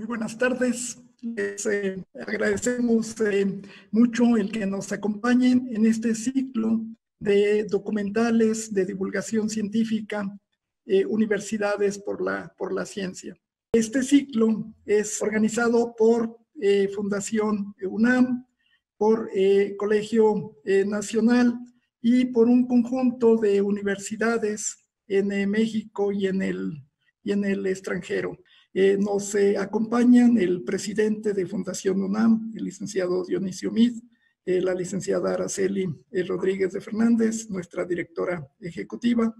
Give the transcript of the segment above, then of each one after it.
Muy buenas tardes. Les agradecemos mucho el que nos acompañen en este ciclo de documentales de divulgación científica, Universidades por la Ciencia. Este ciclo es organizado por Fundación UNAM, por Colegio Nacional y por un conjunto de universidades en México y en el extranjero. Nos acompañan el presidente de Fundación UNAM, el licenciado Dionisio Meade, la licenciada Araceli Rodríguez de Fernández, nuestra directora ejecutiva,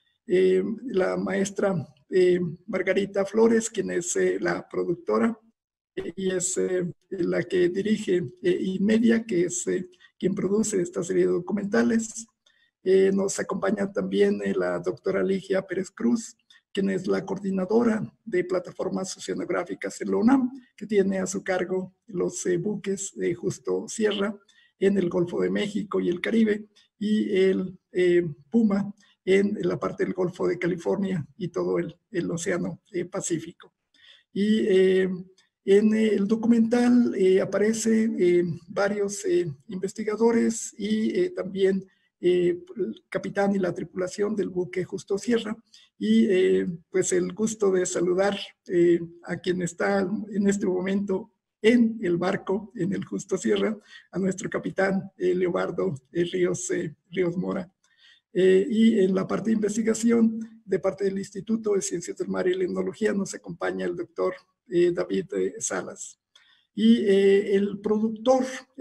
la maestra Margarita Flores, quien es la productora y es la que dirige Inmedia, que es quien produce esta serie de documentales. Nos acompaña también la doctora Ligia Pérez Cruz, quien es la coordinadora de plataformas oceanográficas en la UNAM, que tiene a su cargo los buques de Justo Sierra en el Golfo de México y el Caribe, y el Puma en la parte del Golfo de California y todo el Océano Pacífico. Y en el documental aparecen varios investigadores y también el capitán y la tripulación del buque Justo Sierra, y pues el gusto de saludar a quien está en este momento en el barco, en el Justo Sierra, a nuestro capitán Leobardo Ríos Mora. Y en la parte de investigación, de parte del Instituto de Ciencias del Mar y Limnología, nos acompaña el doctor David Salas. Y el productor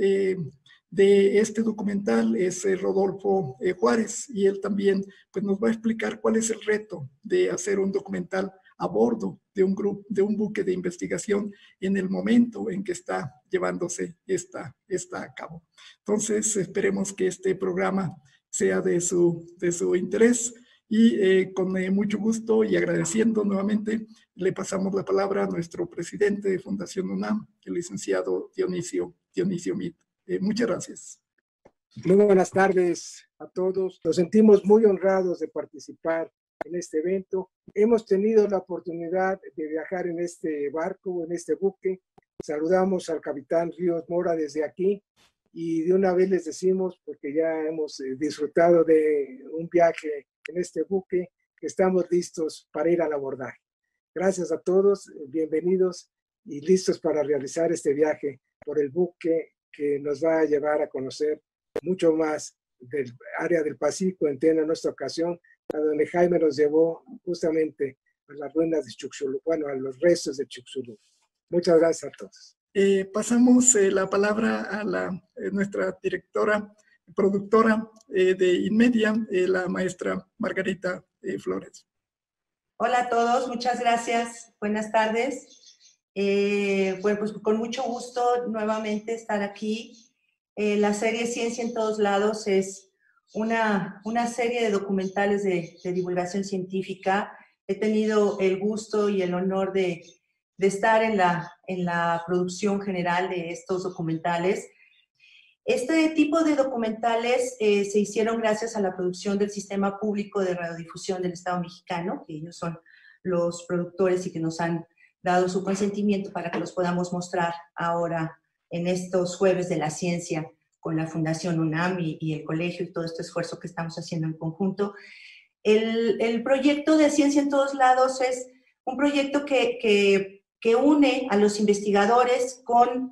de este documental es Rodolfo Juárez, y él también pues, nos va a explicar cuál es el reto de hacer un documental a bordo de un buque de investigación en el momento en que está llevándose esta a cabo. Entonces, esperemos que este programa sea de su interés, y con mucho gusto y agradeciendo nuevamente, le pasamos la palabra a nuestro presidente de Fundación UNAM, el licenciado Dionisio Meade. Muchas gracias. Muy buenas tardes a todos. Nos sentimos muy honrados de participar en este evento. Hemos tenido la oportunidad de viajar en este barco, en este buque. Saludamos al capitán Ríos Mora desde aquí, y de una vez les decimos, porque ya hemos disfrutado de un viaje en este buque, que estamos listos para ir al abordaje. Gracias a todos, bienvenidos y listos para realizar este viaje por el buque que nos va a llevar a conocer mucho más del área del Pacífico, en nuestra ocasión, a donde Jaime nos llevó justamente a las ruinas de Chicxulub, bueno, a los restos de Chicxulub. Muchas gracias a todos. Pasamos la palabra a nuestra directora, productora de Inmedia, la maestra Margarita Flores. Hola a todos, muchas gracias. Buenas tardes. Bueno, pues con mucho gusto nuevamente estar aquí. La serie Ciencia en Todos Lados es una serie de documentales de divulgación científica. He tenido el gusto y el honor de estar en la producción general de estos documentales. Este tipo de documentales se hicieron gracias a la producción del Sistema Público de Radiodifusión del Estado Mexicano, que ellos son los productores y que nos han dado su consentimiento para que los podamos mostrar ahora en estos Jueves de la Ciencia con la Fundación UNAM y el colegio y todo este esfuerzo que estamos haciendo en conjunto. El proyecto de Ciencia en Todos Lados es un proyecto que une a los investigadores con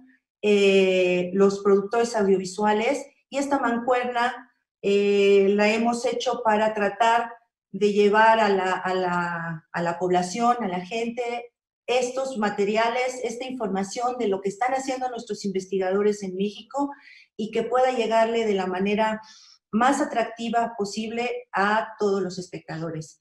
los productores audiovisuales, y esta mancuerna la hemos hecho para tratar de llevar a la población, a la gente, estos materiales, esta información de lo que están haciendo nuestros investigadores en México, y que pueda llegarle de la manera más atractiva posible a todos los espectadores.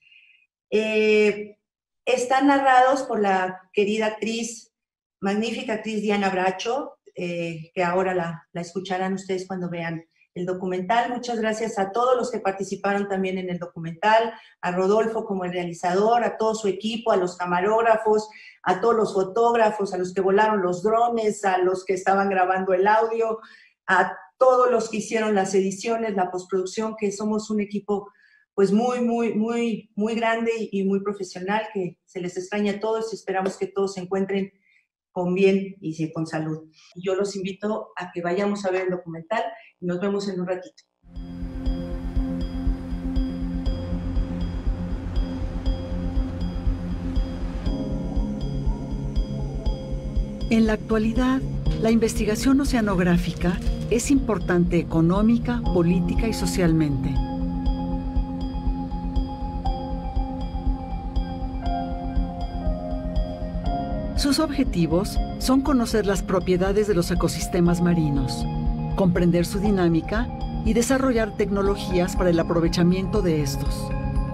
Están narrados por la querida actriz, magnífica actriz Diana Bracho, que ahora la escucharán ustedes cuando vean el documental. Muchas gracias a todos los que participaron también en el documental, a Rodolfo como el realizador, a todo su equipo, a los camarógrafos, a todos los fotógrafos, a los que volaron los drones, a los que estaban grabando el audio, a todos los que hicieron las ediciones, la postproducción, que somos un equipo pues muy grande y muy profesional, que se les extraña a todos y esperamos que todos se encuentren con bien y sí, con salud. Yo los invito a que vayamos a ver el documental y nos vemos en un ratito. En la actualidad, la investigación oceanográfica es importante económica, política y socialmente. Sus objetivos son conocer las propiedades de los ecosistemas marinos, comprender su dinámica y desarrollar tecnologías para el aprovechamiento de estos.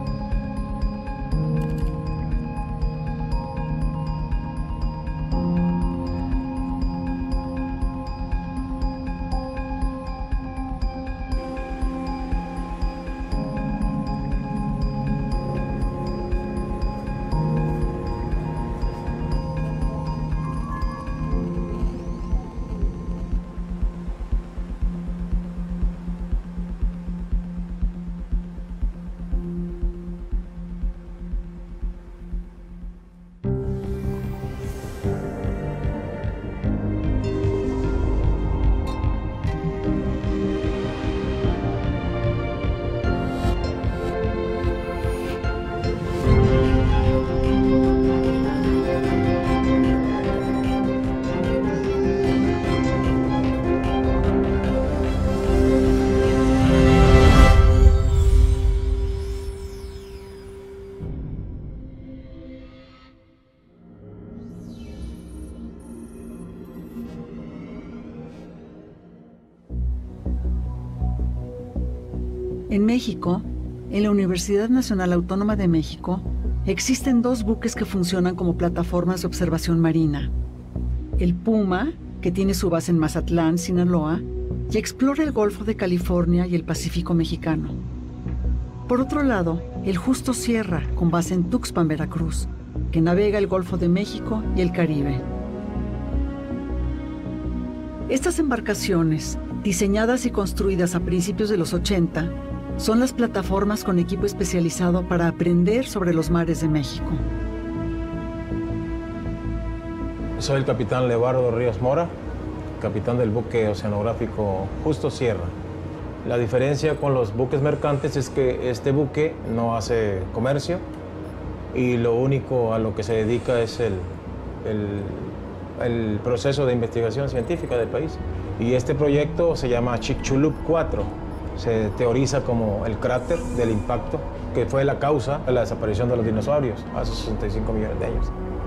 En México, en la Universidad Nacional Autónoma de México, existen 2 buques que funcionan como plataformas de observación marina. El Puma, que tiene su base en Mazatlán, Sinaloa, y explora el Golfo de California y el Pacífico mexicano. Por otro lado, el Justo Sierra, con base en Tuxpan, Veracruz, que navega el Golfo de México y el Caribe. Estas embarcaciones, diseñadas y construidas a principios de los 80, son las plataformas con equipo especializado para aprender sobre los mares de México. Soy el capitán Leobardo Ríos Mora, capitán del buque oceanográfico Justo Sierra. La diferencia con los buques mercantes es que este buque no hace comercio y lo único a lo que se dedica es el proceso de investigación científica del país. Y este proyecto se llama Chicxulub 4. Se teoriza como el cráter del impacto que fue la causa de la desaparición de los dinosaurios hace 65 millones de años.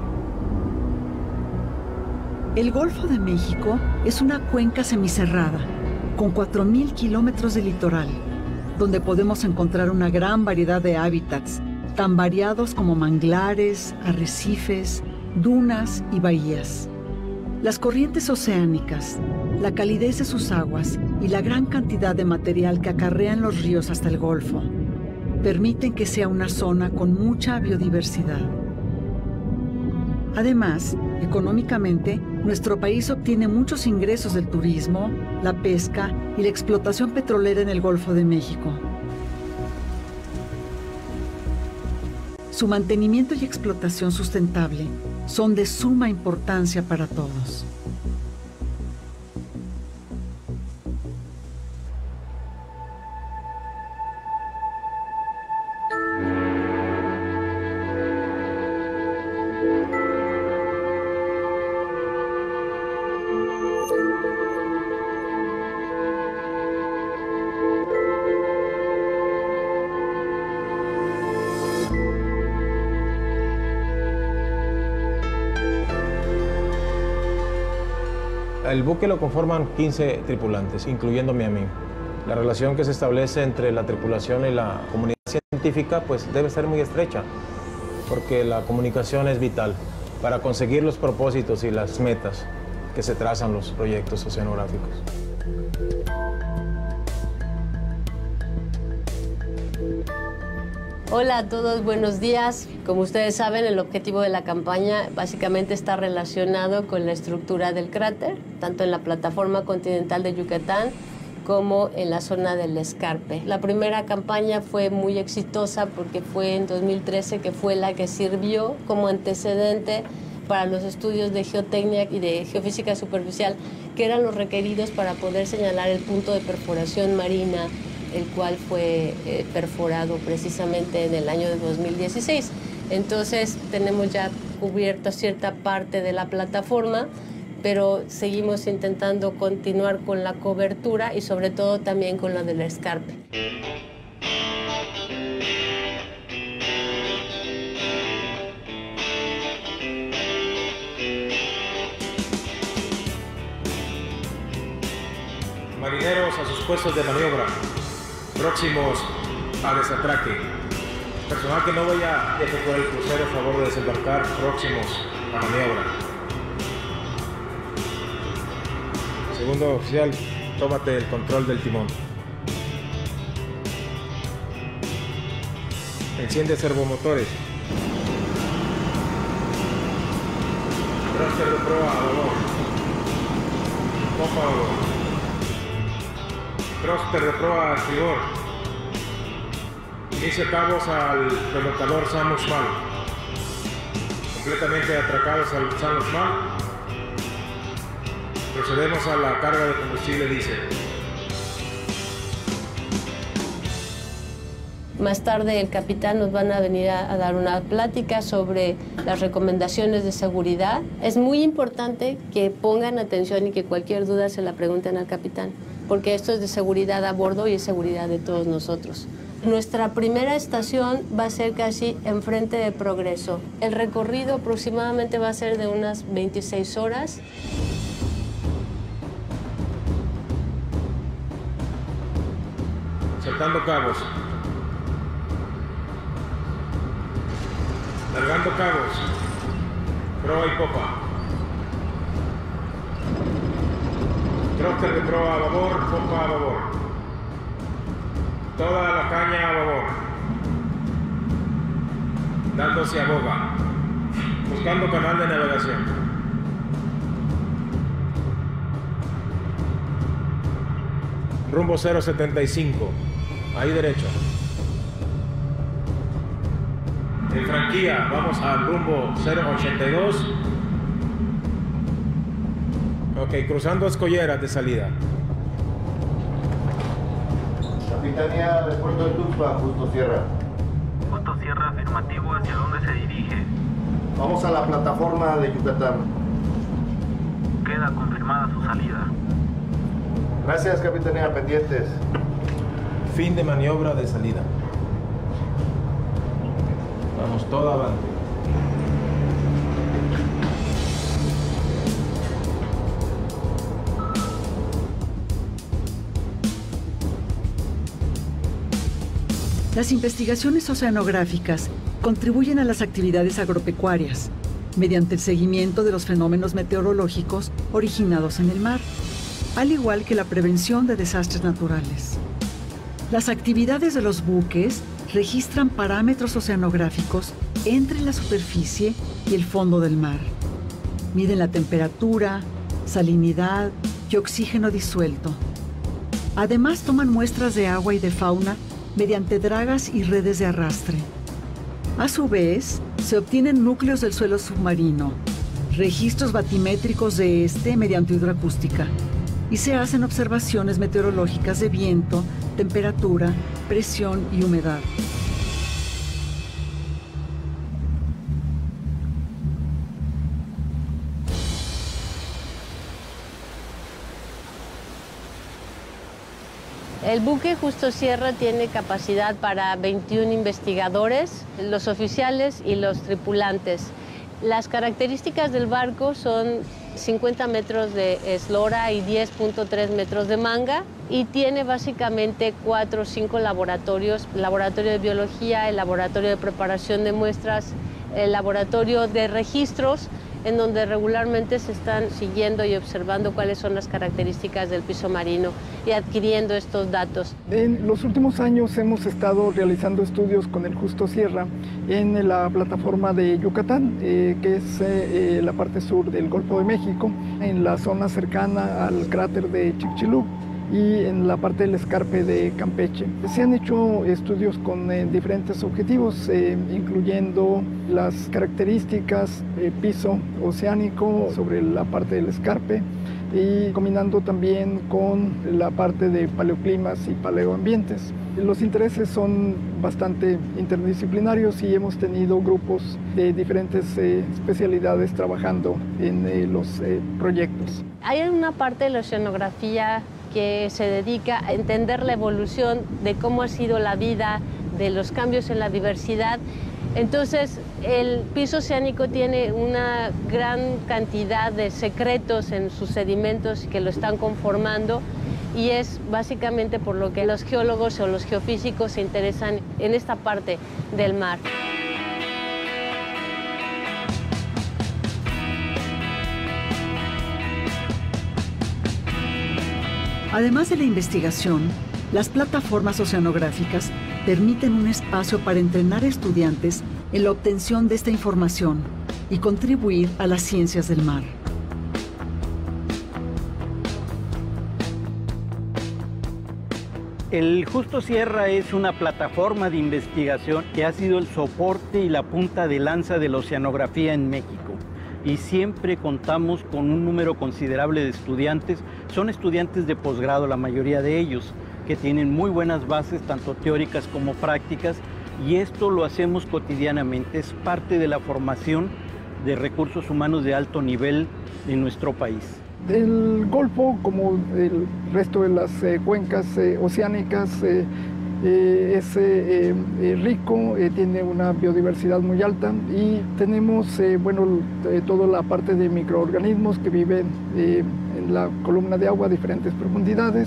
El Golfo de México es una cuenca semicerrada, con 4.000 kilómetros de litoral, donde podemos encontrar una gran variedad de hábitats, tan variados como manglares, arrecifes, dunas y bahías. Las corrientes oceánicas, la calidez de sus aguas y la gran cantidad de material que acarrean los ríos hasta el Golfo permiten que sea una zona con mucha biodiversidad. Además, económicamente, nuestro país obtiene muchos ingresos del turismo, la pesca y la explotación petrolera en el Golfo de México. Su mantenimiento y explotación sustentable son de suma importancia para todos. El buque lo conforman 15 tripulantes, incluyéndome a mí. La relación que se establece entre la tripulación y la comunidad científica pues debe ser muy estrecha, porque la comunicación es vital para conseguir los propósitos y las metas que se trazan los proyectos oceanográficos. Hola a todos, buenos días. Como ustedes saben, el objetivo de la campaña básicamente está relacionado con la estructura del cráter, tanto en la plataforma continental de Yucatán como en la zona del Escarpe. La primera campaña fue muy exitosa porque fue en 2013, que fue la que sirvió como antecedente para los estudios de geotecnia y de geofísica superficial, que eran los requeridos para poder señalar el punto de perforación marina, el cual fue perforado precisamente en el año de 2016. Entonces tenemos ya cubierta cierta parte de la plataforma, pero seguimos intentando continuar con la cobertura y sobre todo también con la del escarpe. Marineros a sus puestos de maniobra, próximos a desatraque. Personal que no vaya a efectuar el crucero, a favor de desembarcar, próximos a maniobra. Segundo oficial, tómate el control del timón. Enciende servomotores. Thruster de proa a babor. Popa a babor. Thruster de proa a estribor. Inicia cabos al remolcador San Usman. Completamente atracados al San Usman. Procedemos a la carga de combustible diésel. Más tarde el capitán nos van a venir a dar una plática sobre las recomendaciones de seguridad. Es muy importante que pongan atención y que cualquier duda se la pregunten al capitán, porque esto es de seguridad a bordo y es seguridad de todos nosotros. Nuestra primera estación va a ser casi enfrente de Progreso. El recorrido aproximadamente va a ser de unas 26 horas. Saltando cabos. Largando cabos. Proa y popa. Thruster de proa a babor, popa a babor. Toda la caña a babor. Dándose a boga. Buscando canal de navegación. Rumbo 075. Ahí derecho. En franquía, vamos al rumbo 082. Ok, cruzando escolleras de salida. Capitanía del puerto de Tuxpan, Justo Sierra. Justo Sierra, afirmativo, ¿hacia dónde se dirige? Vamos a la plataforma de Yucatán. Queda confirmada su salida. Gracias, Capitanía, pendientes. Fin de maniobra de salida. Vamos todo avante. Las investigaciones oceanográficas contribuyen a las actividades agropecuarias mediante el seguimiento de los fenómenos meteorológicos originados en el mar, al igual que la prevención de desastres naturales. Las actividades de los buques registran parámetros oceanográficos entre la superficie y el fondo del mar. Miden la temperatura, salinidad y oxígeno disuelto. Además, toman muestras de agua y de fauna mediante dragas y redes de arrastre. A su vez, se obtienen núcleos del suelo submarino, registros batimétricos de este mediante hidroacústica, y se hacen observaciones meteorológicas de viento, temperatura, presión y humedad. El buque Justo Sierra tiene capacidad para 21 investigadores, los oficiales y los tripulantes. Las características del barco son 50 metros de eslora y 10.3 metros de manga, y tiene básicamente 4 o 5 laboratorios: el laboratorio de biología, el laboratorio de preparación de muestras, el laboratorio de registros, en donde regularmente se están siguiendo y observando cuáles son las características del piso marino y adquiriendo estos datos. En los últimos años hemos estado realizando estudios con el Justo Sierra en la plataforma de Yucatán, que es la parte sur del Golfo de México, en la zona cercana al cráter de Chicxulub. y en la parte del escarpe de Campeche. Se han hecho estudios con diferentes objetivos, incluyendo las características piso oceánico sobre la parte del escarpe y combinando también con la parte de paleoclimas y paleoambientes. Los intereses son bastante interdisciplinarios y hemos tenido grupos de diferentes especialidades trabajando en los proyectos. Hay una parte de la oceanografía que se dedica a entender la evolución de cómo ha sido la vida, de los cambios en la diversidad. Entonces, el piso oceánico tiene una gran cantidad de secretos en sus sedimentos que lo están conformando y es básicamente por lo que los geólogos o los geofísicos se interesan en esta parte del mar. Además de la investigación, las plataformas oceanográficas permiten un espacio para entrenar a estudiantes en la obtención de esta información y contribuir a las ciencias del mar. El Justo Sierra es una plataforma de investigación que ha sido el soporte y la punta de lanza de la oceanografía en México. Y siempre contamos con un número considerable de estudiantes. Son estudiantes de posgrado, la mayoría de ellos, que tienen muy buenas bases, tanto teóricas como prácticas, y esto lo hacemos cotidianamente. Es parte de la formación de recursos humanos de alto nivel en nuestro país. El Golfo, como el resto de las cuencas oceánicas, es rico, tiene una biodiversidad muy alta y tenemos toda la parte de microorganismos que viven en la columna de agua a diferentes profundidades.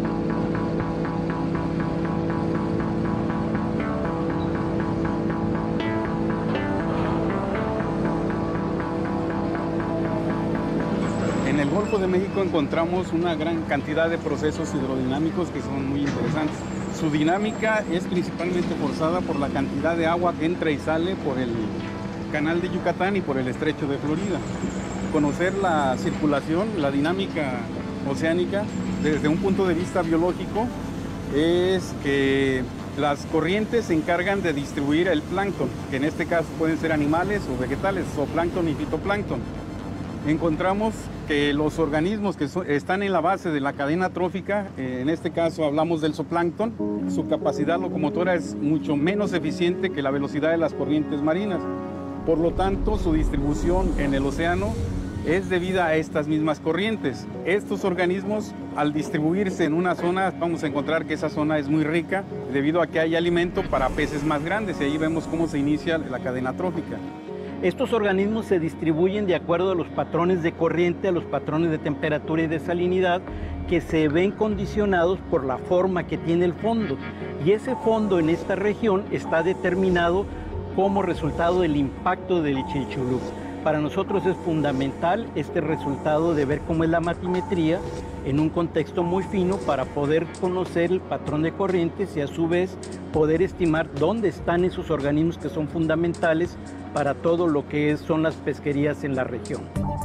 En el Golfo de México encontramos una gran cantidad de procesos hidrodinámicos que son muy interesantes. Su dinámica es principalmente forzada por la cantidad de agua que entra y sale por el canal de Yucatán y por el estrecho de Florida. Conocer la circulación, la dinámica oceánica desde un punto de vista biológico es que las corrientes se encargan de distribuir el plancton, que en este caso pueden ser animales o vegetales, zooplancton y fitoplancton. Encontramos que los organismos que están en la base de la cadena trófica, en este caso hablamos del zooplancton, su capacidad locomotora es mucho menos eficiente que la velocidad de las corrientes marinas. Por lo tanto, su distribución en el océano es debida a estas mismas corrientes. Estos organismos, al distribuirse en una zona, vamos a encontrar que esa zona es muy rica debido a que hay alimento para peces más grandes, y ahí vemos cómo se inicia la cadena trófica. Estos organismos se distribuyen de acuerdo a los patrones de corriente, a los patrones de temperatura y de salinidad que se ven condicionados por la forma que tiene el fondo. Y ese fondo en esta región está determinado como resultado del impacto del Chicxulub. Para nosotros es fundamental este resultado de ver cómo es la batimetría en un contexto muy fino para poder conocer el patrón de corrientes y a su vez poder estimar dónde están esos organismos que son fundamentales para todo lo que son las pesquerías en la región.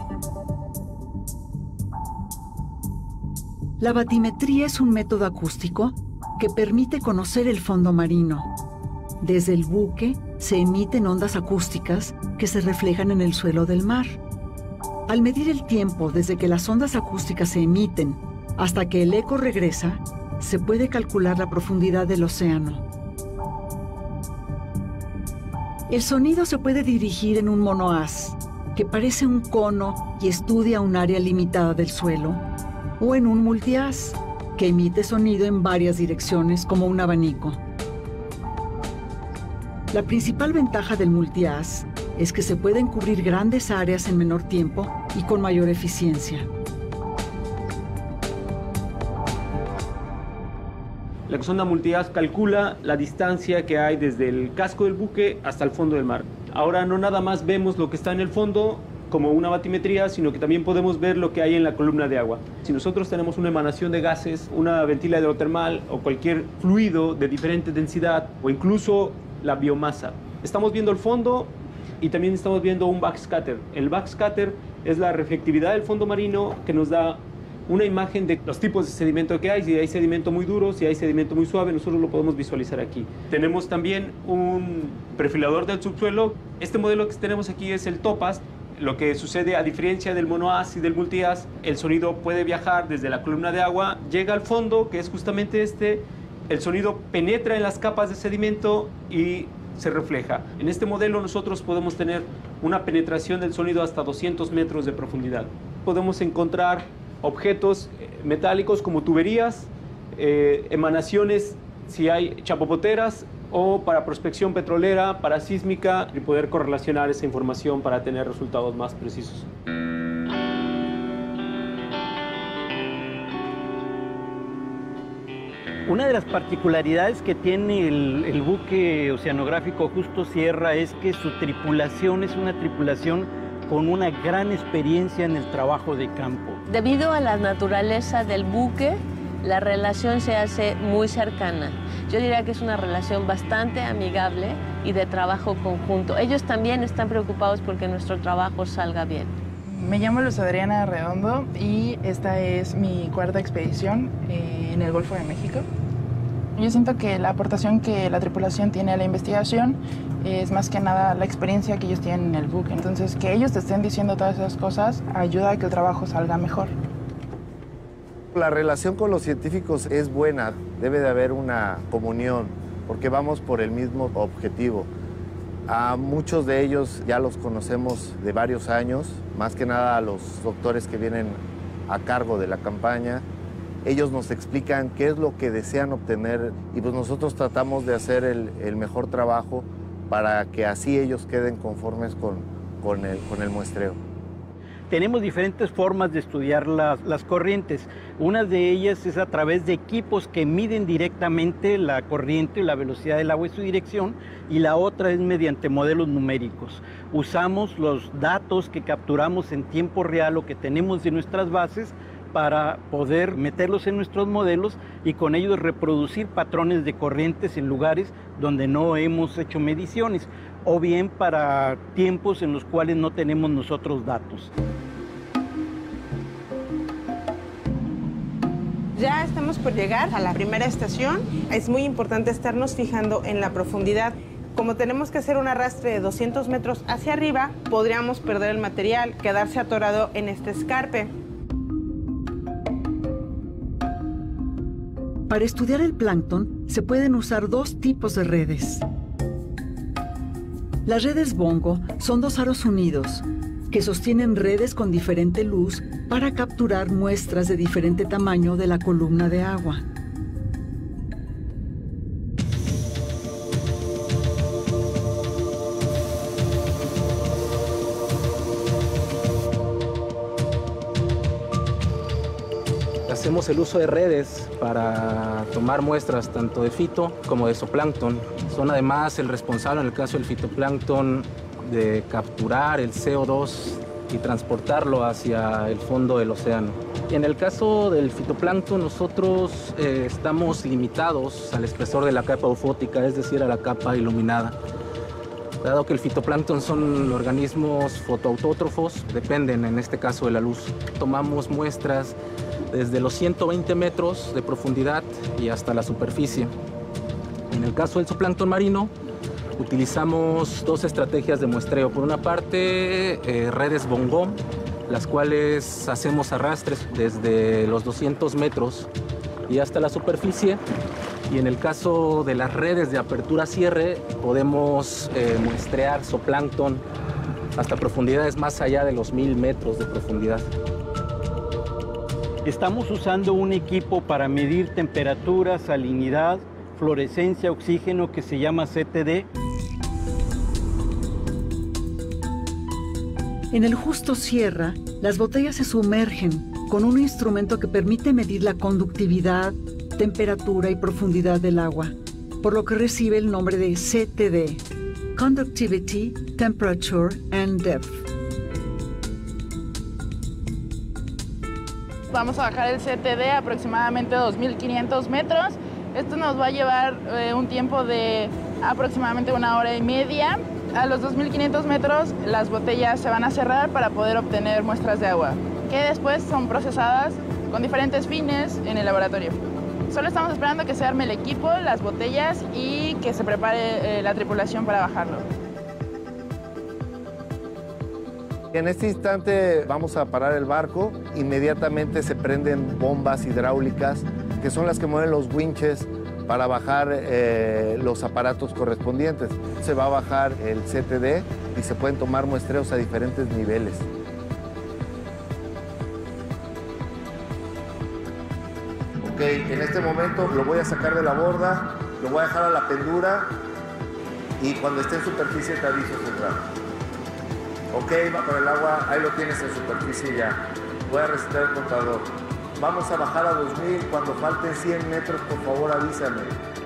La batimetría es un método acústico que permite conocer el fondo marino. Desde el buque se emiten ondas acústicas que se reflejan en el suelo del mar. Al medir el tiempo desde que las ondas acústicas se emiten hasta que el eco regresa, se puede calcular la profundidad del océano. El sonido se puede dirigir en un monohaz, que parece un cono y estudia un área limitada del suelo, o en un multihaz, que emite sonido en varias direcciones como un abanico. La principal ventaja del multihaz es que se pueden cubrir grandes áreas en menor tiempo y con mayor eficiencia. La sonda multihaz calcula la distancia que hay desde el casco del buque hasta el fondo del mar. Ahora no nada más vemos lo que está en el fondo como una batimetría, sino que también podemos ver lo que hay en la columna de agua. Si nosotros tenemos una emanación de gases, una ventila hidrotermal o cualquier fluido de diferente densidad o incluso la biomasa, estamos viendo el fondo y también estamos viendo un backscatter. El backscatter es la reflectividad del fondo marino que nos da una imagen de los tipos de sedimento que hay, si hay sedimento muy duro, si hay sedimento muy suave, nosotros lo podemos visualizar aquí. Tenemos también un perfilador del subsuelo. Este modelo que tenemos aquí es el Topaz. Lo que sucede, a diferencia del monohaz y del multihaz, el sonido puede viajar desde la columna de agua, llega al fondo, que es justamente este, el sonido penetra en las capas de sedimento y se refleja. En este modelo nosotros podemos tener una penetración del sonido hasta 200 metros de profundidad. Podemos encontrar objetos metálicos como tuberías, emanaciones si hay chapopoteras, o para prospección petrolera, para sísmica, y poder correlacionar esa información para tener resultados más precisos. Una de las particularidades que tiene el buque oceanográfico Justo Sierra es que su tripulación es una tripulación con una gran experiencia en el trabajo de campo. Debido a la naturaleza del buque, la relación se hace muy cercana. Yo diría que es una relación bastante amigable y de trabajo conjunto. Ellos también están preocupados porque nuestro trabajo salga bien. Me llamo Luz Adriana Redondo y esta es mi cuarta expedición en el Golfo de México. Yo siento que la aportación que la tripulación tiene a la investigación es más que nada la experiencia que ellos tienen en el buque. Entonces, que ellos te estén diciendo todas esas cosas ayuda a que el trabajo salga mejor. La relación con los científicos es buena, debe de haber una comunión, porque vamos por el mismo objetivo. A muchos de ellos ya los conocemos de varios años, más que nada a los doctores que vienen a cargo de la campaña. Ellos nos explican qué es lo que desean obtener y pues nosotros tratamos de hacer el mejor trabajo para que así ellos queden conformes con el muestreo. Tenemos diferentes formas de estudiar las corrientes. Una de ellas es a través de equipos que miden directamente la corriente y la velocidad del agua y su dirección, y la otra es mediante modelos numéricos. Usamos los datos que capturamos en tiempo real o que tenemos de nuestras bases para poder meterlos en nuestros modelos y con ellos reproducir patrones de corrientes en lugares donde no hemos hecho mediciones, o bien para tiempos en los cuales no tenemos nosotros datos. Ya estamos por llegar a la primera estación. Es muy importante estarnos fijando en la profundidad. Como tenemos que hacer un arrastre de 200 metros hacia arriba, podríamos perder el material, quedarse atorado en este escarpe. Para estudiar el plancton se pueden usar dos tipos de redes. Las redes Bongo son dos aros unidos que sostienen redes con diferente luz para capturar muestras de diferente tamaño de la columna de agua. Hacemos el uso de redes para tomar muestras tanto de fito como de zooplancton. Son además el responsable en el caso del fitoplancton de capturar el CO2 y transportarlo hacia el fondo del océano. Y en el caso del fitoplancton nosotros estamos limitados al espesor de la capa eufótica, es decir, a la capa iluminada. Dado que el fitoplancton son organismos fotoautótrofos, dependen en este caso de la luz. Tomamos muestras desde los 120 metros de profundidad y hasta la superficie. En el caso del zooplancton marino, utilizamos dos estrategias de muestreo. Por una parte, redes Bongo, las cuales hacemos arrastres desde los 200 metros y hasta la superficie. Y en el caso de las redes de apertura-cierre, podemos muestrear zooplancton hasta profundidades más allá de los 1000 metros de profundidad. Estamos usando un equipo para medir temperatura, salinidad, fluorescencia, oxígeno, que se llama CTD. En el Justo Sierra, las botellas se sumergen con un instrumento que permite medir la conductividad, temperatura y profundidad del agua, por lo que recibe el nombre de CTD, Conductivity, Temperature and Depth. Vamos a bajar el CTD aproximadamente 2.500 metros. Esto nos va a llevar un tiempo de aproximadamente 1 hora y media. A los 2.500 metros las botellas se van a cerrar para poder obtener muestras de agua, que después son procesadas con diferentes fines en el laboratorio. Solo estamos esperando que se arme el equipo, las botellas y que se prepare la tripulación para bajarlo. En este instante vamos a parar el barco. Inmediatamente se prenden bombas hidráulicas, que son las que mueven los winches para bajar los aparatos correspondientes. Se va a bajar el CTD y se pueden tomar muestreos a diferentes niveles. Ok, en este momento lo voy a sacar de la borda, lo voy a dejar a la pendura y cuando esté en superficie te aviso, central. Ok, va para el agua, ahí lo tienes en superficie ya. Voy a recitar el contador. Vamos a bajar a 2000, cuando falten 100 metros, por favor avísame.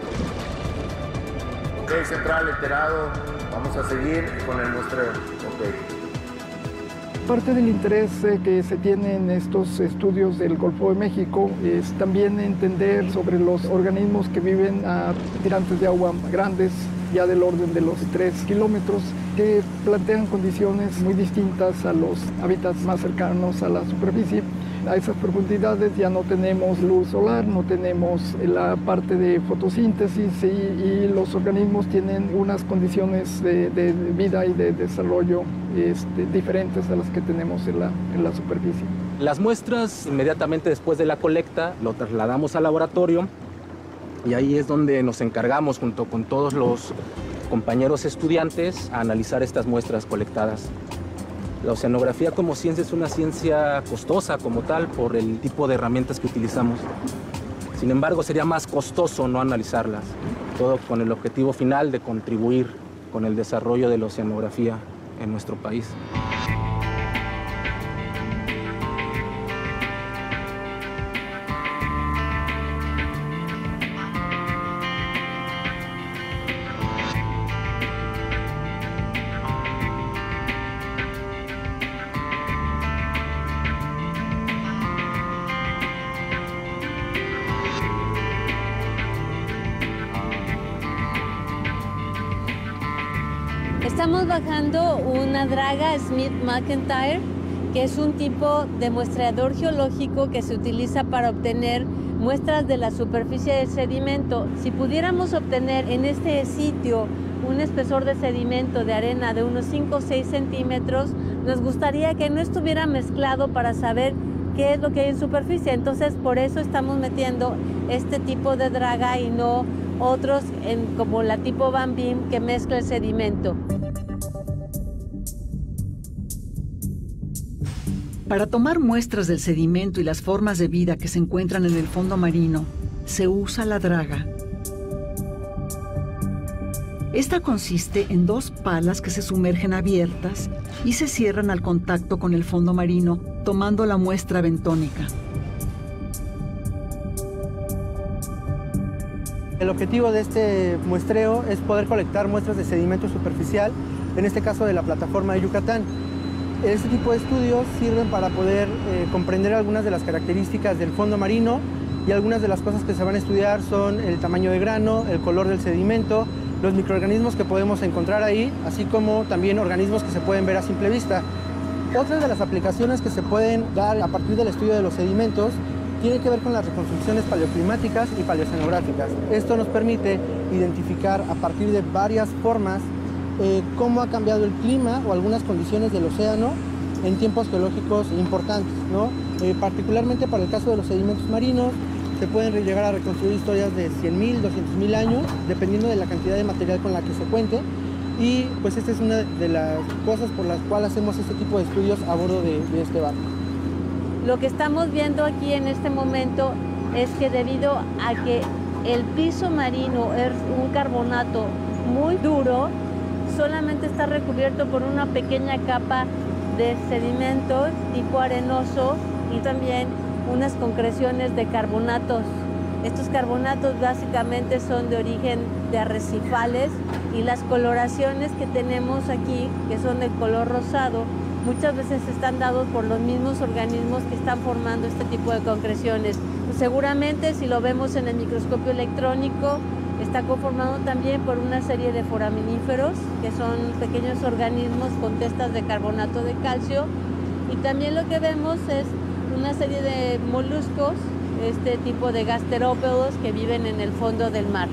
Ok, central, enterado, vamos a seguir con el muestreo. Ok. Parte del interés que se tiene en estos estudios del Golfo de México es también entender sobre los organismos que viven a tirantes de agua grandes, ya del orden de los 3 kilómetros, que plantean condiciones muy distintas a los hábitats más cercanos a la superficie. A esas profundidades ya no tenemos luz solar, no tenemos la parte de fotosíntesis y los organismos tienen unas condiciones de vida y de desarrollo diferentes a las que tenemos en la superficie. Las muestras, inmediatamente después de la colecta, lo trasladamos al laboratorio y ahí es donde nos encargamos, junto con todos los compañeros estudiantes, a analizar estas muestras colectadas. La oceanografía como ciencia es una ciencia costosa como tal por el tipo de herramientas que utilizamos. Sin embargo, sería más costoso no analizarlas, todo con el objetivo final de contribuir con el desarrollo de la oceanografía en nuestro país. Estamos bajando una draga Smith-McIntyre, que es un tipo de muestreador geológico que se utiliza para obtener muestras de la superficie del sedimento. Si pudiéramos obtener en este sitio un espesor de sedimento de arena de unos 5 o 6 centímetros, nos gustaría que no estuviera mezclado para saber qué es lo que hay en superficie. Entonces, por eso estamos metiendo este tipo de draga y no otros como la tipo Van Beam, que mezcla el sedimento. Para tomar muestras del sedimento y las formas de vida que se encuentran en el fondo marino, se usa la draga. Esta consiste en 2 palas que se sumergen abiertas y se cierran al contacto con el fondo marino, tomando la muestra bentónica. El objetivo de este muestreo es poder colectar muestras de sedimento superficial, en este caso de la plataforma de Yucatán. Este tipo de estudios sirven para poder comprender algunas de las características del fondo marino, y algunas de las cosas que se van a estudiar son el tamaño de grano, el color del sedimento, los microorganismos que podemos encontrar ahí, así como también organismos que se pueden ver a simple vista. Otras de las aplicaciones que se pueden dar a partir del estudio de los sedimentos tiene que ver con las reconstrucciones paleoclimáticas y paleoceanográficas. Esto nos permite identificar a partir de varias formas cómo ha cambiado el clima o algunas condiciones del océano en tiempos geológicos importantes, ¿no? Particularmente para el caso de los sedimentos marinos, se pueden llegar a reconstruir historias de 100.000, 200.000 años, dependiendo de la cantidad de material con la que se cuente. Y pues esta es una de las cosas por las cuales hacemos este tipo de estudios a bordo de este barco. Lo que estamos viendo aquí en este momento es que debido a que el piso marino es un carbonato muy duro, solamente está recubierto por una pequeña capa de sedimento tipo arenoso y también unas concreciones de carbonatos. Estos carbonatos básicamente son de origen de arrecifales, y las coloraciones que tenemos aquí, que son de color rosado, muchas veces están dados por los mismos organismos que están formando este tipo de concreciones. Seguramente, si lo vemos en el microscopio electrónico, está conformado también por una serie de foraminíferos, que son pequeños organismos con testas de carbonato de calcio, y también lo que vemos es una serie de moluscos, este tipo de gasterópodos que viven en el fondo del mar.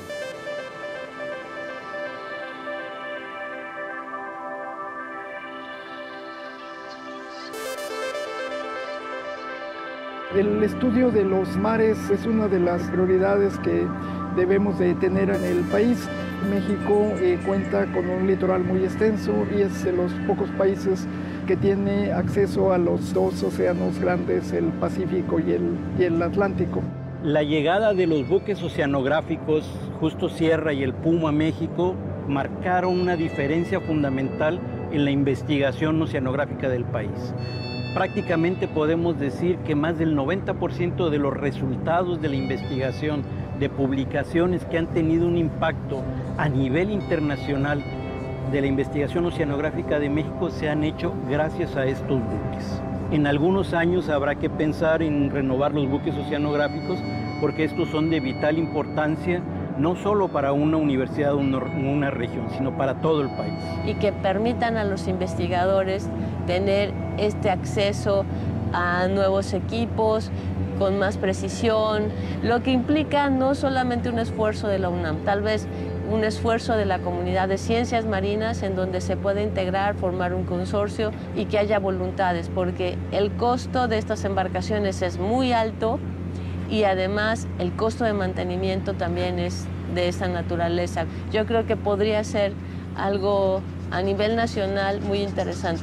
El estudio de los mares es una de las prioridades que debemos de tener en el país. México cuenta con un litoral muy extenso y es de los pocos países que tiene acceso a los dos océanos grandes, el Pacífico y el Atlántico. La llegada de los buques oceanográficos Justo Sierra y el Puma a México marcaron una diferencia fundamental en la investigación oceanográfica del país. Prácticamente podemos decir que más del 90% de los resultados de la investigación, de publicaciones que han tenido un impacto a nivel internacional de la investigación oceanográfica de México se han hecho gracias a estos buques. En algunos años habrá que pensar en renovar los buques oceanográficos porque estos son de vital importancia no solo para una universidad o una región, sino para todo el país. Y que permitan a los investigadores tener este acceso a nuevos equipos con más precisión, lo que implica no solamente un esfuerzo de la UNAM, tal vez un esfuerzo de la comunidad de ciencias marinas en donde se puede integrar, formar un consorcio y que haya voluntades, porque el costo de estas embarcaciones es muy alto y además el costo de mantenimiento también es de esa naturaleza. Yo creo que podría ser algo a nivel nacional muy interesante.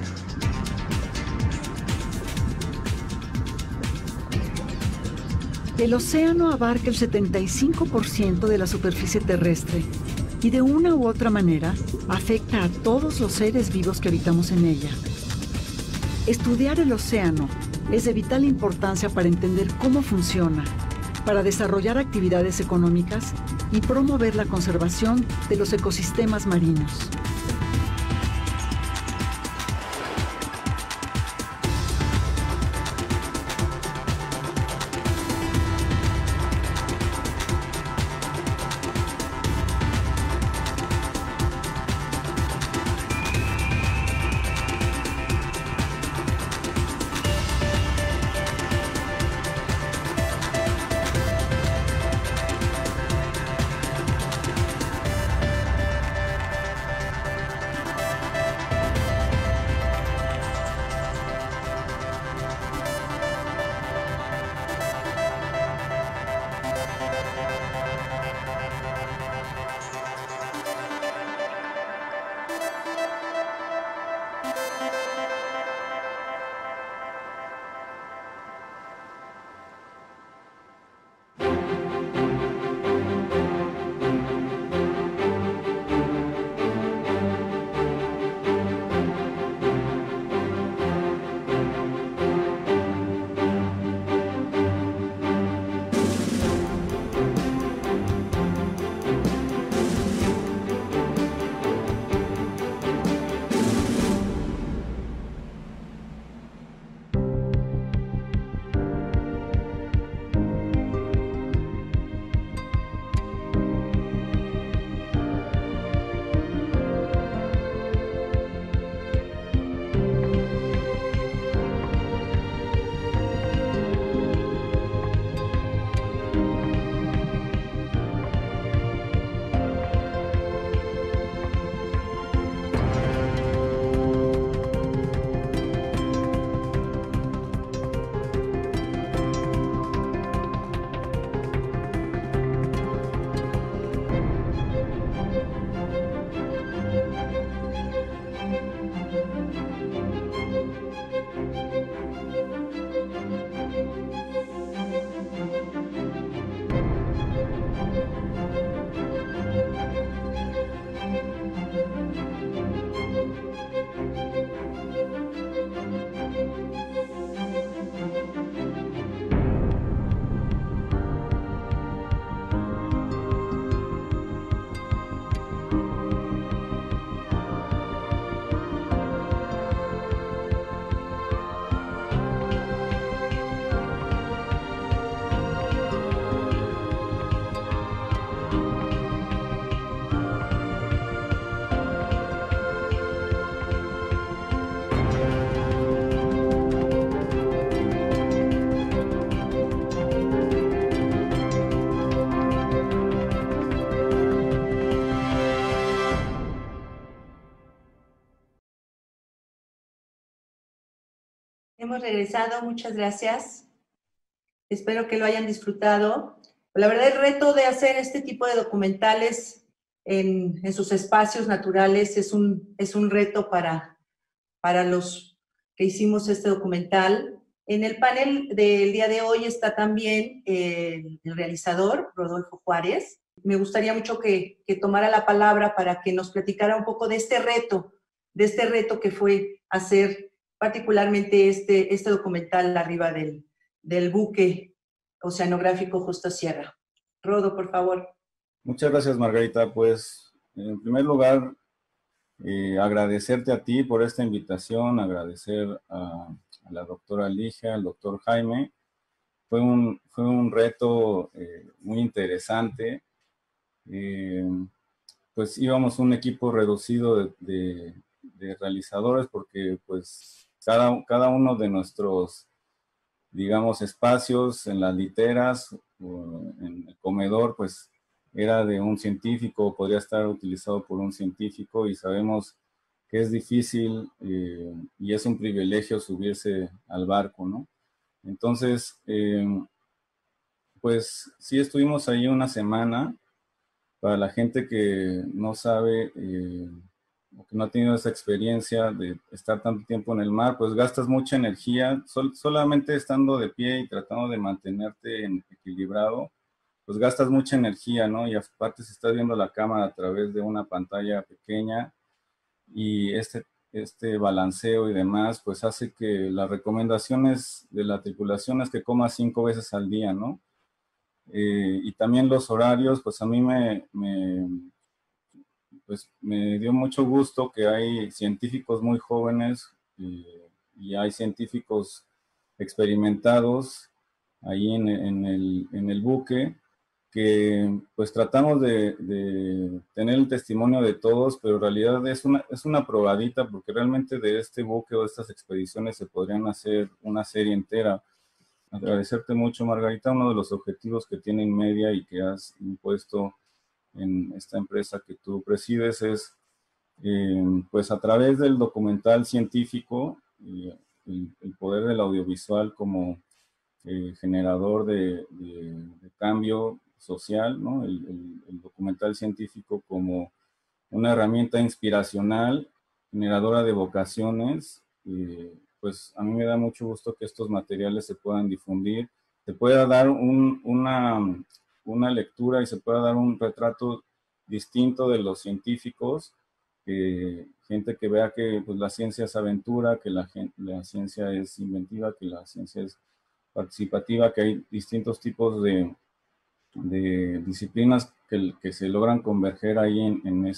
El océano abarca el 75% de la superficie terrestre y de una u otra manera afecta a todos los seres vivos que habitamos en ella. Estudiar el océano es de vital importancia para entender cómo funciona, para desarrollar actividades económicas y promover la conservación de los ecosistemas marinos. hemos regresado, muchas gracias. Espero que lo hayan disfrutado. La verdad, el reto de hacer este tipo de documentales en sus espacios naturales es un reto para los que hicimos este documental. En el panel del día de hoy está también el realizador, Rodolfo Juárez. Me gustaría mucho que tomara la palabra para que nos platicara un poco de este reto que fue hacer particularmente este documental arriba del buque oceanográfico Justo Sierra. Rodo, por favor. Muchas gracias, Margarita. Pues, en primer lugar, agradecerte a ti por esta invitación, agradecer a la doctora Ligia, al doctor Jaime. Fue un reto muy interesante. Pues íbamos un equipo reducido de realizadores porque pues cada uno de nuestros, digamos, espacios en las literas o en el comedor, pues era de un científico, podría estar utilizado por un científico, y sabemos que es difícil y es un privilegio subirse al barco, ¿no? Entonces, pues sí estuvimos ahí una semana. Para la gente que no sabe o que no ha tenido esa experiencia de estar tanto tiempo en el mar, pues gastas mucha energía, solamente estando de pie y tratando de mantenerte equilibrado, pues gastas mucha energía, ¿no? Y aparte si estás viendo la cámara a través de una pantalla pequeña, y este balanceo y demás, pues hace que las recomendaciones de la tripulación es que comas 5 veces al día, ¿no? Y también los horarios, pues a mí pues me dio mucho gusto que hay científicos muy jóvenes y hay científicos experimentados ahí en el buque, que pues tratamos de tener el testimonio de todos, pero en realidad es una probadita, porque realmente de este buque o de estas expediciones se podrían hacer una serie entera. Agradecerte mucho, Margarita. Uno de los objetivos que tiene Inmedia y que has impuesto en esta empresa que tú presides es, pues a través del documental científico, el poder del audiovisual como generador de cambio social, ¿no? El documental científico como una herramienta inspiracional, generadora de vocaciones. Pues a mí me da mucho gusto que estos materiales se puedan difundir, se pueda dar una lectura y se pueda dar un retrato distinto de los científicos, gente que vea que pues, la ciencia es aventura, que la ciencia es inventiva, que la ciencia es participativa, que hay distintos tipos de disciplinas que se logran converger ahí en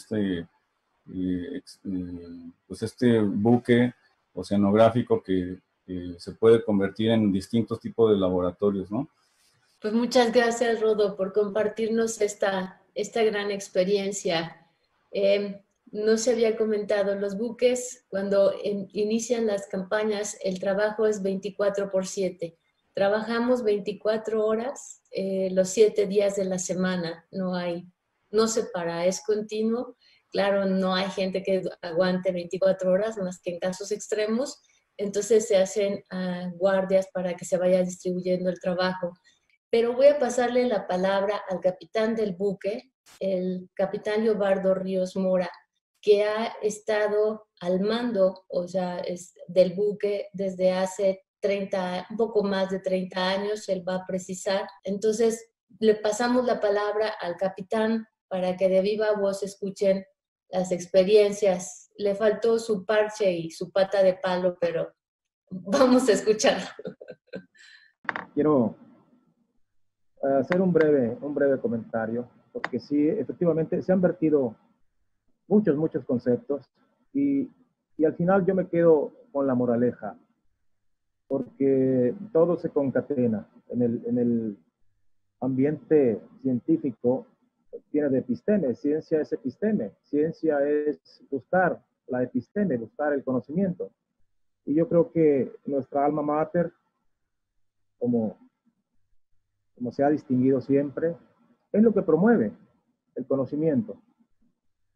pues este buque oceanográfico que se puede convertir en distintos tipos de laboratorios, ¿no? Pues muchas gracias, Rodo, por compartirnos esta gran experiencia. No se había comentado, los buques, cuando inician las campañas, el trabajo es 24/7. Trabajamos 24 horas, los 7 días de la semana, no se para, es continuo. Claro, no hay gente que aguante 24 horas, más que en casos extremos. Entonces se hacen guardias para que se vaya distribuyendo el trabajo. Pero voy a pasarle la palabra al capitán del buque, el capitán Leobardo Ríos Mora, que ha estado al mando, o sea, del buque desde hace un poco más de 30 años, él va a precisar. Entonces, le pasamos la palabra al capitán para que de viva voz escuchen las experiencias. Le faltó su parche y su pata de palo, pero vamos a escucharlo. Quiero hacer un breve comentario, porque sí, efectivamente, se han vertido muchos conceptos y al final yo me quedo con la moraleja, porque todo se concatena. En el ambiente científico tiene de episteme, ciencia es episteme, ciencia es buscar la episteme, buscar el conocimiento. Y yo creo que nuestra alma mater, como se ha distinguido siempre, es lo que promueve el conocimiento.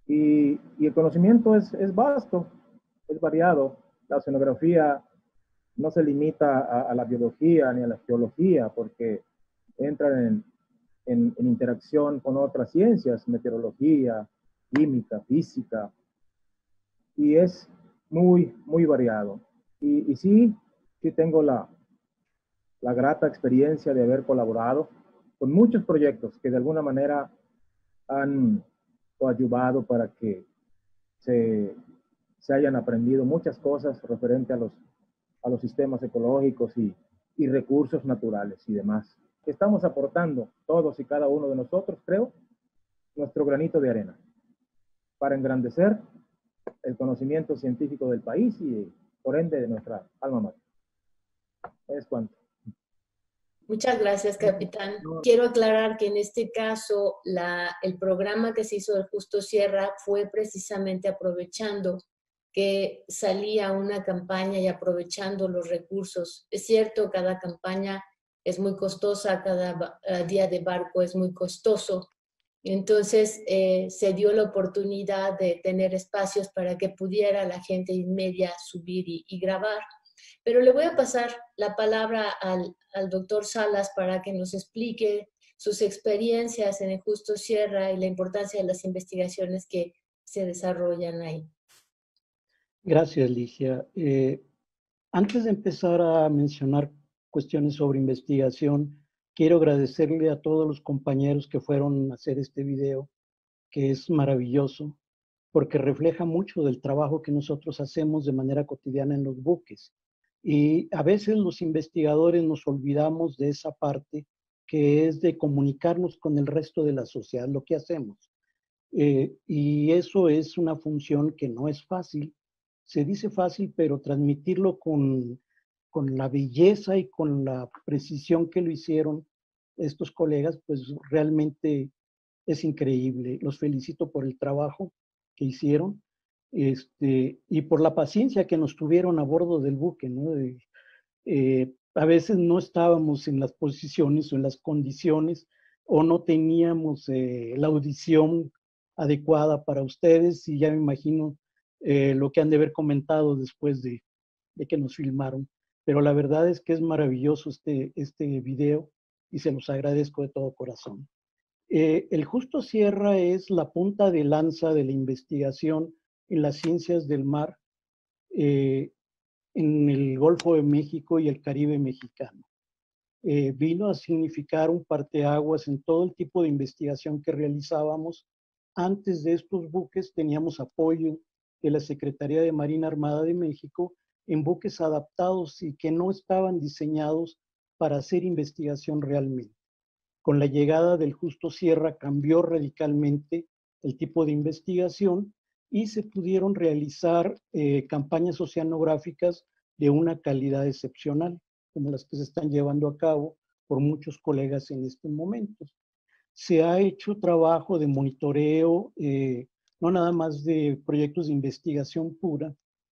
Y el conocimiento es vasto, es variado. La oceanografía no se limita a la biología ni a la geología, porque entran en interacción con otras ciencias, meteorología, química, física, y es muy, muy variado. Y sí tengo la grata experiencia de haber colaborado con muchos proyectos que de alguna manera han coadyuvado para que se hayan aprendido muchas cosas referente a los sistemas ecológicos y recursos naturales y demás. Estamos aportando todos y cada uno de nosotros, creo, nuestro granito de arena para engrandecer el conocimiento científico del país y, por ende, de nuestra alma mater. Es cuanto. Muchas gracias, capitán. Quiero aclarar que en este caso el programa que se hizo del Justo Sierra fue precisamente aprovechando que salía una campaña y aprovechando los recursos. Es cierto, cada campaña es muy costosa, cada día de barco es muy costoso. Entonces se dio la oportunidad de tener espacios para que pudiera la gente media subir y grabar. Pero le voy a pasar la palabra al doctor Salas para que nos explique sus experiencias en el Justo Sierra y la importancia de las investigaciones que se desarrollan ahí. Gracias, Ligia. Antes de empezar a mencionar cuestiones sobre investigación, quiero agradecerle a todos los compañeros que fueron a hacer este video, que es maravilloso, porque refleja mucho del trabajo que nosotros hacemos de manera cotidiana en los buques. Y a veces los investigadores nos olvidamos de esa parte que es de comunicarnos con el resto de la sociedad, lo que hacemos. Y eso es una función que no es fácil. Se dice fácil, pero transmitirlo con la belleza y con la precisión que lo hicieron estos colegas, pues realmente es increíble. Los felicito por el trabajo que hicieron. Y por la paciencia que nos tuvieron a bordo del buque, ¿no? A veces no estábamos en las posiciones o en las condiciones o no teníamos la audición adecuada para ustedes y ya me imagino lo que han de haber comentado después de que nos filmaron. Pero la verdad es que es maravilloso este video y se los agradezco de todo corazón. El Justo Sierra es la punta de lanza de la investigación en las ciencias del mar en el Golfo de México y el Caribe mexicano. Vino a significar un parteaguas en todo el tipo de investigación que realizábamos. Antes de estos buques teníamos apoyo de la Secretaría de Marina Armada de México en buques adaptados y que no estaban diseñados para hacer investigación realmente. Con la llegada del Justo Sierra cambió radicalmente el tipo de investigación y se pudieron realizar campañas oceanográficas de una calidad excepcional, como las que se están llevando a cabo por muchos colegas en estos momentos. Se ha hecho trabajo de monitoreo, no nada más de proyectos de investigación pura,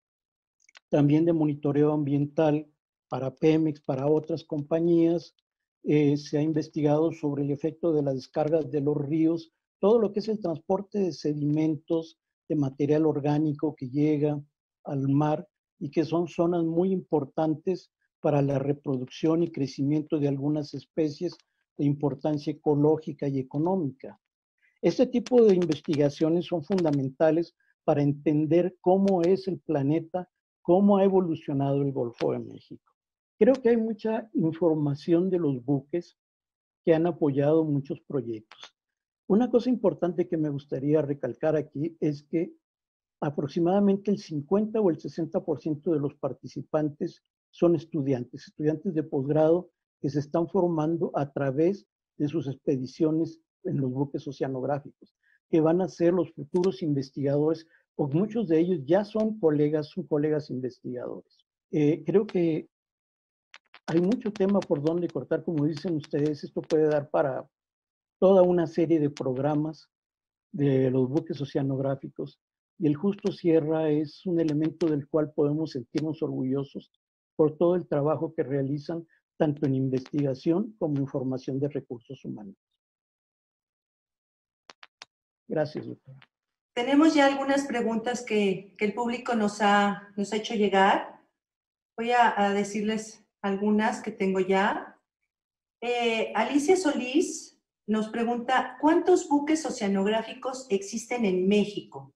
también de monitoreo ambiental para Pemex, para otras compañías. Se ha investigado sobre el efecto de las descargas de los ríos, todo lo que es el transporte de sedimentos, de material orgánico que llega al mar y que son zonas muy importantes para la reproducción y crecimiento de algunas especies de importancia ecológica y económica. Este tipo de investigaciones son fundamentales para entender cómo es el planeta, cómo ha evolucionado el Golfo de México. Creo que hay mucha información de los buques que han apoyado muchos proyectos. Una cosa importante que me gustaría recalcar aquí es que aproximadamente el 50 o el 60% de los participantes son estudiantes de posgrado que se están formando a través de sus expediciones en los buques oceanográficos, que van a ser los futuros investigadores, o muchos de ellos ya son colegas investigadores. Creo que hay mucho tema por donde cortar, como dicen ustedes. Esto puede dar para toda una serie de programas de los buques oceanográficos, y el Justo Sierra es un elemento del cual podemos sentirnos orgullosos por todo el trabajo que realizan, tanto en investigación como en formación de recursos humanos. Gracias, doctora. Tenemos ya algunas preguntas que el público nos ha hecho llegar. Voy a decirles algunas que tengo ya. Alicia Solís nos pregunta, ¿cuántos buques oceanográficos existen en México?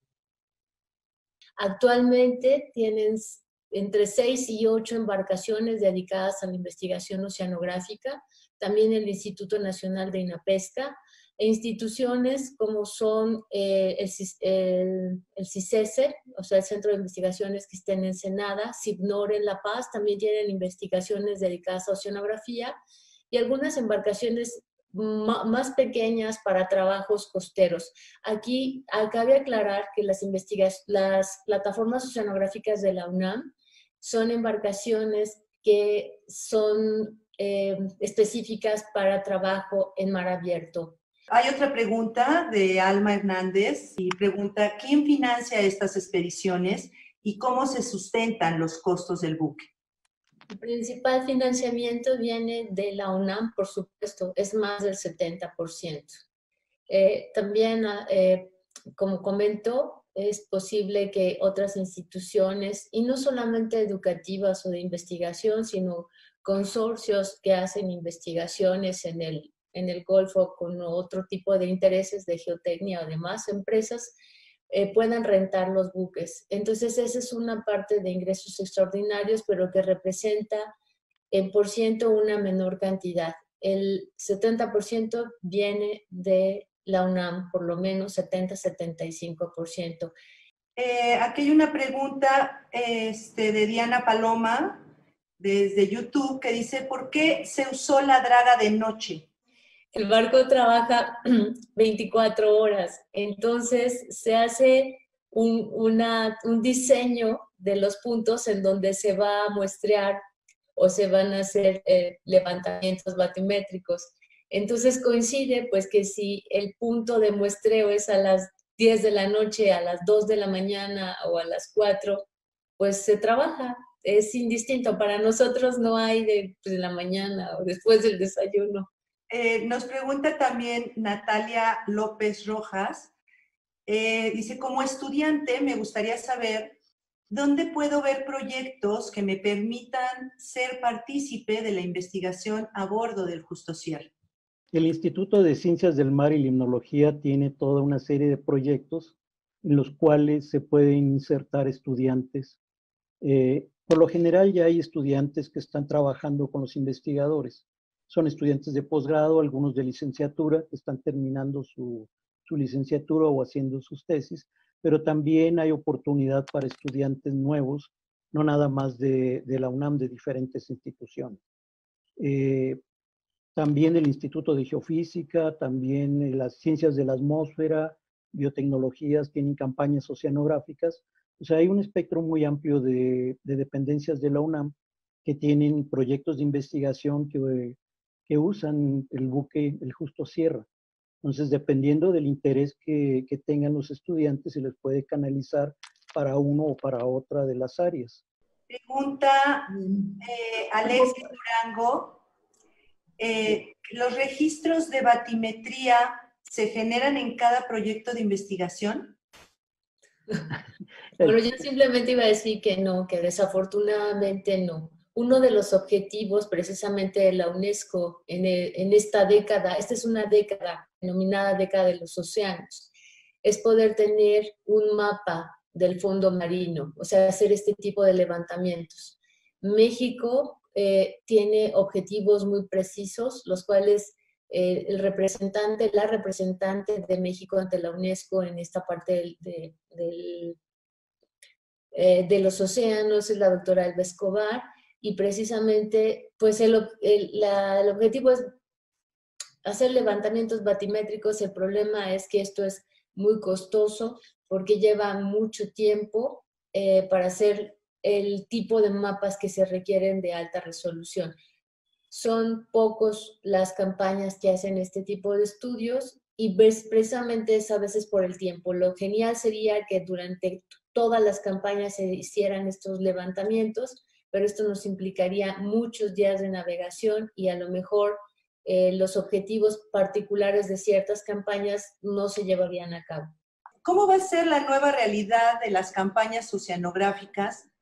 Actualmente tienen entre 6 y 8 embarcaciones dedicadas a la investigación oceanográfica, también el Instituto Nacional de INAPESCA, e instituciones como son el CICESER, o sea, el Centro de Investigaciones que está en Ensenada, CIPNOR en La Paz, también tienen investigaciones dedicadas a oceanografía, y algunas embarcaciones más pequeñas para trabajos costeros. Aquí cabe aclarar que las plataformas oceanográficas de la UNAM son embarcaciones que son específicas para trabajo en mar abierto. Hay otra pregunta de Alma Hernández y pregunta, ¿quién financia estas expediciones y cómo se sustentan los costos del buque? El principal financiamiento viene de la UNAM, por supuesto, es más del 70%. También, como comentó, es posible que otras instituciones, y no solamente educativas o de investigación, sino consorcios que hacen investigaciones en el Golfo con otro tipo de intereses de geotecnia o demás empresas, puedan rentar los buques. Entonces, esa es una parte de ingresos extraordinarios, pero que representa en por ciento una menor cantidad. El 70% viene de la UNAM, por lo menos 70-75%. Aquí hay una pregunta de Diana Paloma, desde YouTube, que dice, ¿por qué se usó la draga de noche? El barco trabaja 24 horas, entonces se hace un diseño de los puntos en donde se va a muestrear o se van a hacer levantamientos batimétricos. Entonces coincide pues que si el punto de muestreo es a las 10 de la noche, a las 2 de la mañana o a las 4, pues se trabaja. Es indistinto. Para nosotros no hay de la mañana o después del desayuno. Nos pregunta también Natalia López Rojas, dice, como estudiante me gustaría saber dónde puedo ver proyectos que me permitan ser partícipe de la investigación a bordo del Justo Sierra. El Instituto de Ciencias del Mar y Limnología tiene toda una serie de proyectos en los cuales se pueden insertar estudiantes. Por lo general ya hay estudiantes que están trabajando con los investigadores. Son estudiantes de posgrado, algunos de licenciatura, que están terminando su licenciatura o haciendo sus tesis, pero también hay oportunidad para estudiantes nuevos, no nada más de la UNAM, de diferentes instituciones. También el Instituto de Geofísica, también las ciencias de la atmósfera, biotecnologías, tienen campañas oceanográficas. O sea, hay un espectro muy amplio de dependencias de la UNAM que tienen proyectos de investigación que usan el buque El Justo Sierra. Entonces, dependiendo del interés que tengan los estudiantes, se les puede canalizar para uno o para otra de las áreas. Pregunta Alexis Durango, ¿los registros de batimetría se generan en cada proyecto de investigación? Bueno, yo simplemente iba a decir que no, que desafortunadamente no. Uno de los objetivos precisamente de la UNESCO en esta década, esta es una década denominada década de los océanos, es poder tener un mapa del fondo marino, o sea, hacer este tipo de levantamientos. México tiene objetivos muy precisos, los cuales la representante de México ante la UNESCO en esta parte de los océanos es la doctora Elba Escobar, y precisamente pues el objetivo es hacer levantamientos batimétricos. El problema es que esto es muy costoso porque lleva mucho tiempo para hacer el tipo de mapas que se requieren de alta resolución. Son pocos las campañas que hacen este tipo de estudios y precisamente es a veces por el tiempo. Lo genial sería que durante todas las campañas se hicieran estos levantamientos, pero esto nos implicaría muchos días de navegación y a lo mejor los objetivos particulares de ciertas campañas no se llevarían a cabo. ¿Cómo va a ser la nueva realidad de las campañas oceanográficas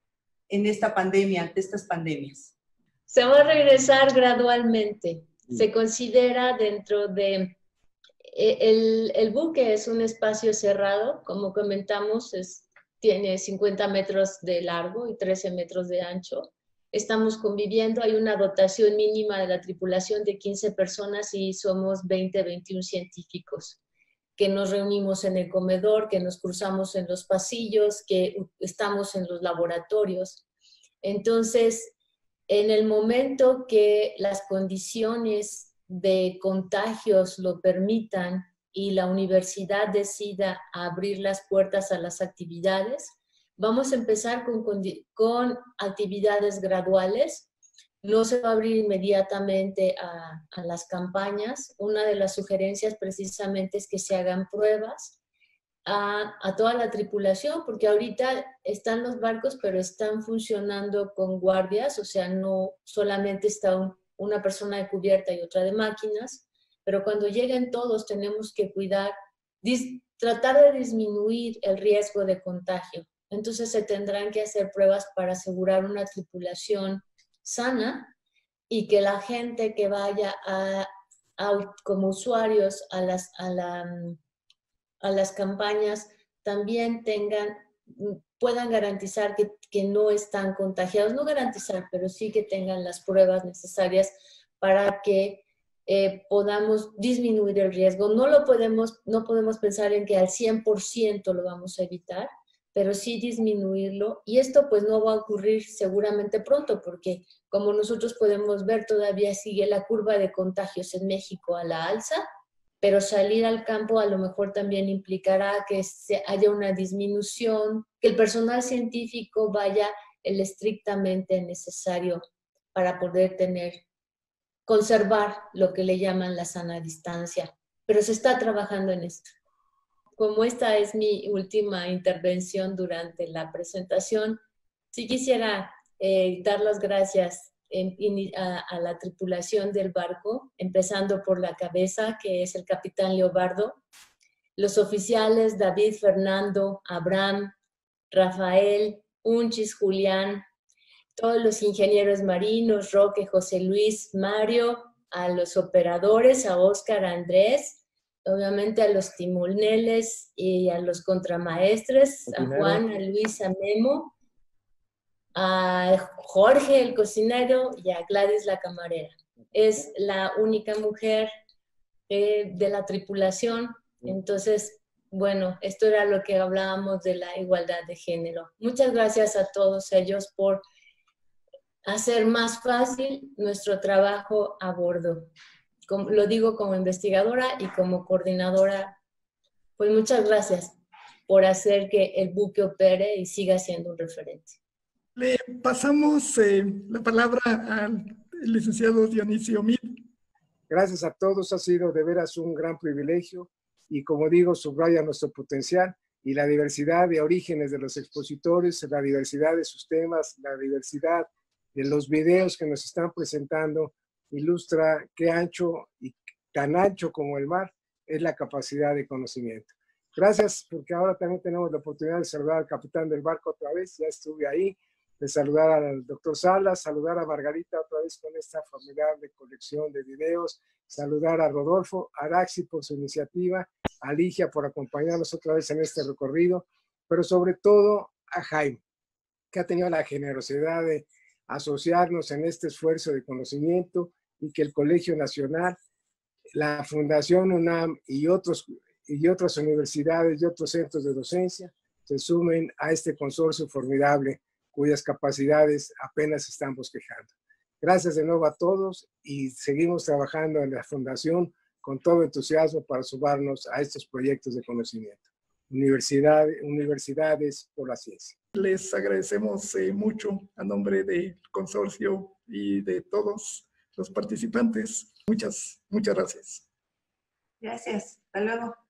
en esta pandemia, ante estas pandemias? Se va a regresar gradualmente. Se considera dentro de... El buque es un espacio cerrado, como comentamos, tiene 50 metros de largo y 13 metros de ancho. Estamos conviviendo, hay una dotación mínima de la tripulación de 15 personas y somos 20, 21 científicos que nos reunimos en el comedor, que nos cruzamos en los pasillos, que estamos en los laboratorios. Entonces, en el momento que las condiciones de contagios lo permitan y la universidad decida abrir las puertas a las actividades, vamos a empezar con actividades graduales. No se va a abrir inmediatamente a las campañas. Una de las sugerencias precisamente es que se hagan pruebas a toda la tripulación, porque ahorita están los barcos, pero están funcionando con guardias, o sea, no solamente está una persona de cubierta y otra de máquinas, pero cuando lleguen todos tenemos que cuidar, tratar de disminuir el riesgo de contagio. Entonces se tendrán que hacer pruebas para asegurar una tripulación sana y que la gente que vaya como usuarios a las campañas también puedan garantizar que no están contagiados, no garantizar, pero sí que tengan las pruebas necesarias para que podamos disminuir el riesgo. No podemos pensar en que al 100% lo vamos a evitar, pero sí disminuirlo. Y esto pues no va a ocurrir seguramente pronto, porque como nosotros podemos ver, todavía sigue la curva de contagios en México a la alza, pero salir al campo a lo mejor también implicará que haya una disminución, que el personal científico vaya el estrictamente necesario para poder conservar lo que le llaman la sana distancia. Pero se está trabajando en esto. Como esta es mi última intervención durante la presentación, sí quisiera dar las gracias a la tripulación del barco, empezando por la cabeza, que es el capitán Leobardo, los oficiales David, Fernando, Abraham, Rafael, Unchis, Julián, todos los ingenieros marinos, Roque, José Luis, Mario, a los operadores, a Óscar, a Andrés, obviamente a los timoneles y a los contramaestres, a Juan, a Luis, a Memo, a Jorge, el cocinero, y a Gladys, la camarera. Es la única mujer de la tripulación. Entonces, bueno, esto era lo que hablábamos de la igualdad de género. Muchas gracias a todos ellos por hacer más fácil nuestro trabajo a bordo. Lo digo como investigadora y como coordinadora, pues muchas gracias por hacer que el buque opere y siga siendo un referente. Le pasamos la palabra al licenciado Dionisio Mid. Gracias a todos, ha sido de veras un gran privilegio y como digo, subraya nuestro potencial y la diversidad de orígenes de los expositores, la diversidad de sus temas, la diversidad de los videos que nos están presentando, ilustra qué ancho y tan ancho como el mar es la capacidad de conocimiento. Gracias, porque ahora también tenemos la oportunidad de saludar al capitán del barco otra vez, ya estuve ahí, de saludar al doctor Salas, saludar a Margarita otra vez con esta formidable colección de videos, saludar a Rodolfo, a Araxi por su iniciativa, a Ligia por acompañarnos otra vez en este recorrido, pero sobre todo a Jaime, que ha tenido la generosidad de asociarnos en este esfuerzo de conocimiento y que el Colegio Nacional, la Fundación UNAM y otras universidades y otros centros de docencia se sumen a este consorcio formidable cuyas capacidades apenas están bosquejando. Gracias de nuevo a todos y seguimos trabajando en la Fundación con todo entusiasmo para sumarnos a estos proyectos de conocimiento. Universidades por la ciencia. Les agradecemos mucho a nombre del consorcio y de todos los participantes. Muchas gracias. Gracias. Hasta luego.